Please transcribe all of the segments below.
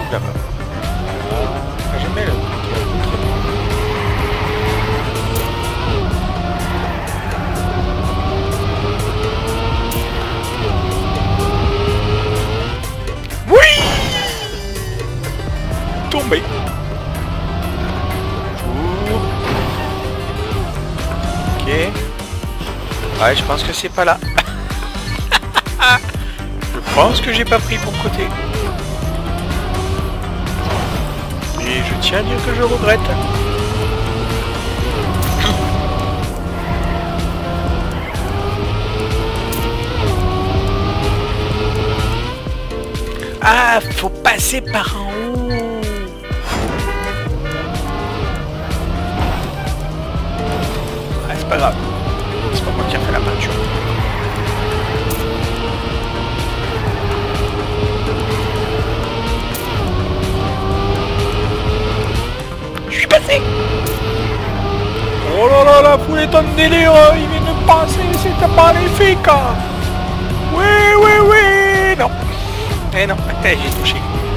là-bas. Jamais là. Oui! Tombé. Ok. Ouais, je pense que c'est pas là. Je pense que j'ai pas pris bon côté. Et je tiens à dire que je regrette. Ah, faut passer par en haut. Ah, c'est pas grave. C'est pas moi qui a fait la peinture. Je suis passé. Oh là là, la foule est en délire. Il vient de passer, c'est magnifique. Oui, oui, oui. Non. Eh non, j'ai touché.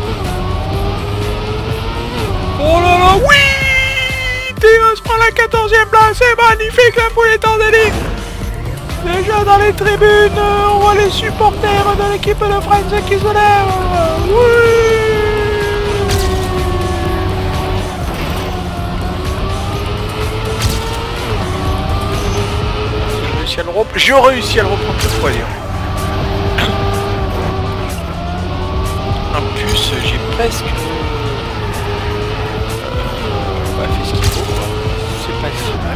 Oh là là, oui. Théos prend la 14e place, c'est magnifique, la foule est en délire. Déjà dans les tribunes, on voit les supporters de l'équipe de Friends qui se lèvent. Oui. J'ai réussi à le reprendre le troisième. En plus, j'ai presque fait ce qu'il faut. C'est pas si mal.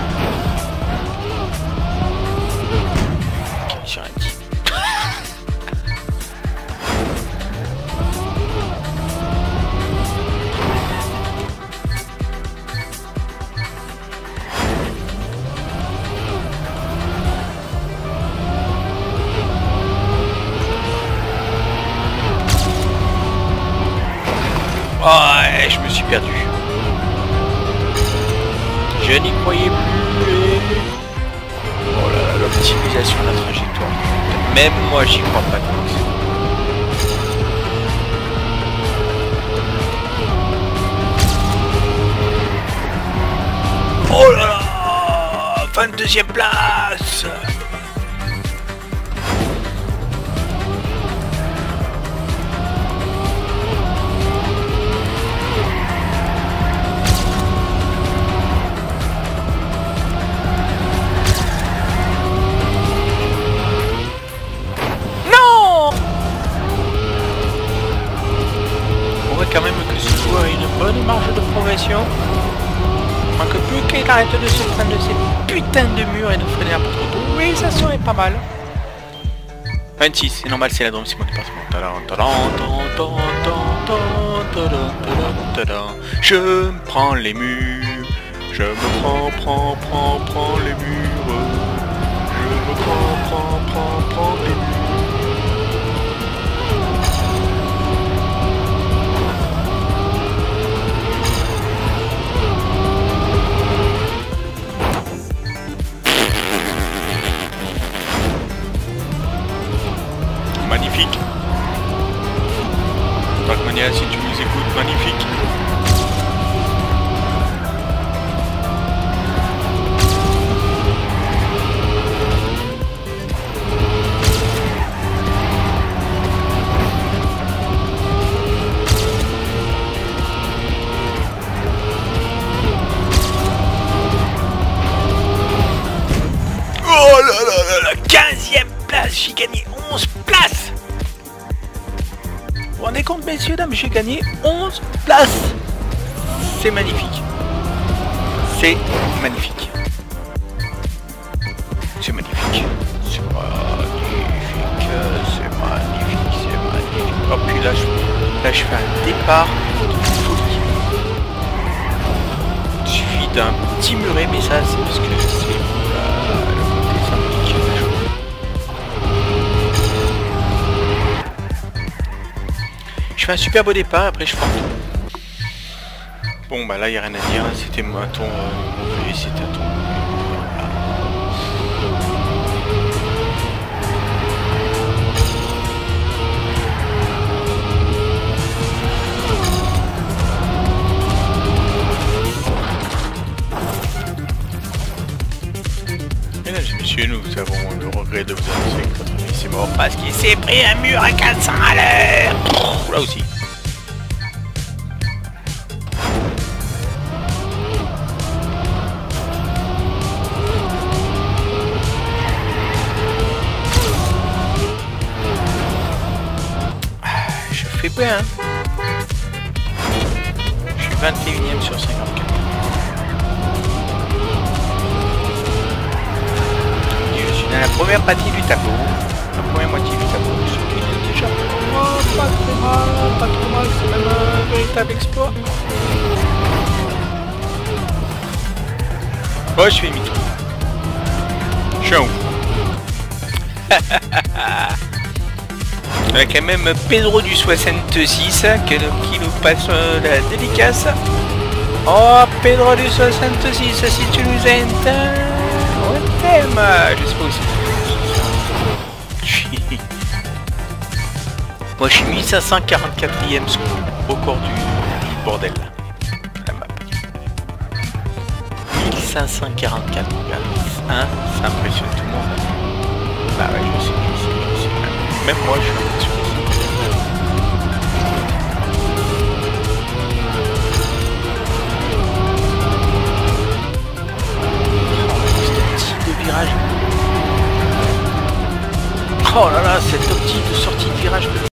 Ok, j'ai rien dit. Ouais, je me suis perdu. Je n'y croyais plus. Oh là là, l'optimisation de la trajectoire. Même moi, j'y crois pas. Oh là là, 22e place. Quand même que ce joueur a une bonne marge de progression. Il manque plus qu'il arrête de se prendre de ces putains de murs et de freiner un peu trop tôt. Oui, ça serait pas mal. 26, c'est normal, c'est la drum, c'est mon département. Je me prends les murs. Je me prends les murs. Je me prends les murs. Magnifique. Trackmania, si tu nous écoutes, magnifique. Oh là là là là, 15e place, j'ai gagné 11 places. Vous vous rendez compte, messieurs, dames, j'ai gagné 11 places. C'est magnifique. C'est magnifique. C'est magnifique. C'est magnifique. C'est magnifique. C'est magnifique. Oh, puis là, je fais un départ de folie. Il suffit d'un petit muret, mais ça, c'est parce que c'est le côté sympathique de la chose. Je fais un super beau départ, après je forme. Bon bah là il n'y a rien à dire, c'était un ton mauvais, c'était un ton messieurs, nous avons le regret de vous annoncer que votre fils est mort parce qu'il s'est pris un mur à 400 à l'heure. Là aussi. Je fais bien. Je suis 21ème sur 54. Dans la première partie du tableau, la première moitié du tableau, ce qui est déjà pas très mal, c'est même un véritable exploit. Oh, je fais demi-tour. Je suis un ouf. Il y a quand même Pedro du 66 qui nous passe la dédicace. Oh, Pedro du 66, si tu nous entends. Je sais pas aussi. Moi je suis 1544ème record du bordel. La map. 1544, hein, ça impressionne tout le monde. Bah ouais, je sais. Même moi je suis impressionné.